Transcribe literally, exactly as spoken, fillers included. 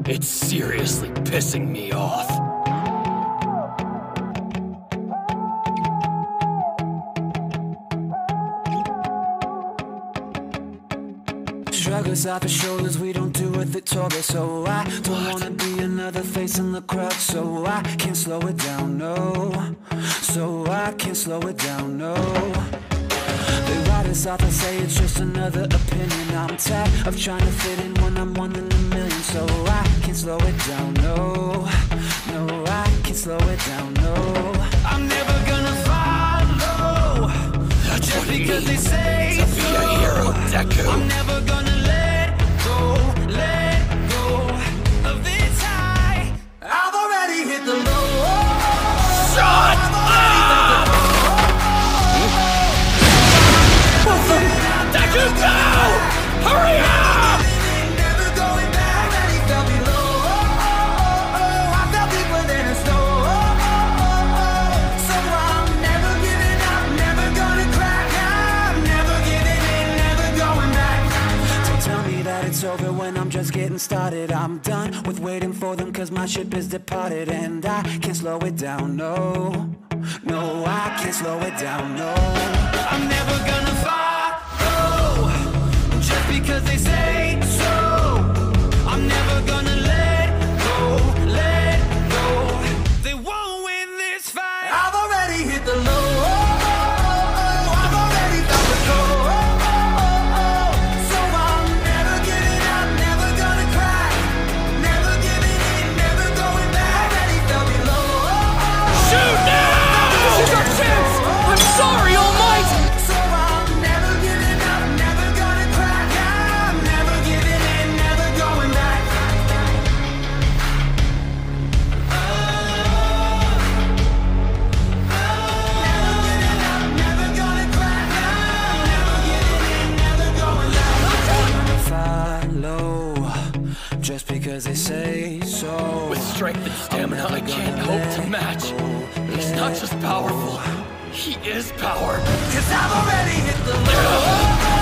It's seriously pissing me off. Shruggers off the shoulders, we don't do what they told us. So I don't wanna be another face in the crowd. So I can't slow it down, no. So I can't slow it down, no. They write us off and say it's just another opinion. I'm tired of trying to fit in when I'm one in a million. So I can't slow it down, no. No, I can't slow it down, no. I'm never gonna follow That's just what it because they means say to be so. a hero, Deku. I'm never gonna let go, let go of this high. I've already hit the low. Shut up! Deku, go! Hurry up! Never going back. Already felt below. I felt deeper than a snow. So I'm never giving up, never gonna crack. I'm never giving in, never going back. Don't tell me that it's over when I'm just getting started. I'm done with waiting for them cause my ship is departed. And I can't slow it down, no. No, I can't slow it down, no. I'm never gonna follow just because they say so. I'm never gonna let go, let go. They won't win this fight. I've already hit the low. I've already felt the cold. So I'm never giving up, never gonna cry. Never giving in, never going back. Already felt below. Shoot now! This is our chance! I'm sorry, All Might! So I'm never giving up, never gonna crack. I'm never giving in, never going back. Never giving up, never gonna crack. I'm never giving in, never going back. Follow just because they say so. With strength and stamina I can't hope to match. He's not just powerful, he is power. Cause I've already hit the low.